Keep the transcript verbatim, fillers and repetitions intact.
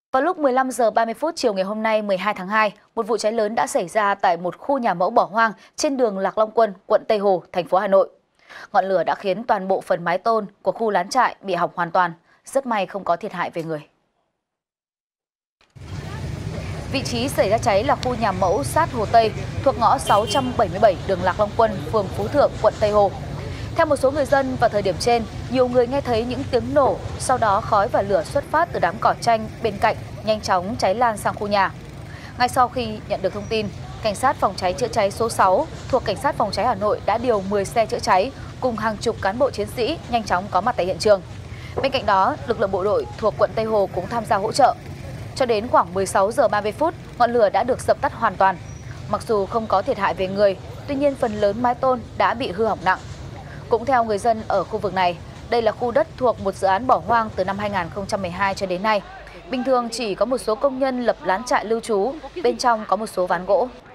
Vào lúc mười lăm giờ ba mươi phút chiều ngày hôm nay mười hai tháng hai, một vụ cháy lớn đã xảy ra tại một khu nhà mẫu bỏ hoang trên đường Lạc Long Quân, quận Tây Hồ, thành phố Hà Nội. Ngọn lửa đã khiến toàn bộ phần mái tôn của khu lán trại bị hỏng hoàn toàn, rất may không có thiệt hại về người. Vị trí xảy ra cháy là khu nhà mẫu sát Hồ Tây, thuộc ngõ sáu trăm bảy mươi bảy đường Lạc Long Quân, phường Phú Thượng, quận Tây Hồ. Theo một số người dân, vào thời điểm trên, nhiều người nghe thấy những tiếng nổ, sau đó khói và lửa xuất phát từ đám cỏ tranh bên cạnh, nhanh chóng cháy lan sang khu nhà. Ngay sau khi nhận được thông tin, Cảnh sát phòng cháy chữa cháy số sáu thuộc Cảnh sát phòng cháy Hà Nội đã điều mười xe chữa cháy cùng hàng chục cán bộ chiến sĩ nhanh chóng có mặt tại hiện trường. Bên cạnh đó, lực lượng bộ đội thuộc quận Tây Hồ cũng tham gia hỗ trợ. Cho đến khoảng mười sáu giờ ba mươi phút, ngọn lửa đã được dập tắt hoàn toàn. Mặc dù không có thiệt hại về người, tuy nhiên phần lớn mái tôn đã bị hư hỏng nặng. Cũng theo người dân ở khu vực này, đây là khu đất thuộc một dự án bỏ hoang từ năm hai nghìn không trăm mười hai cho đến nay. Bình thường chỉ có một số công nhân lập lán trại lưu trú, bên trong có một số ván gỗ.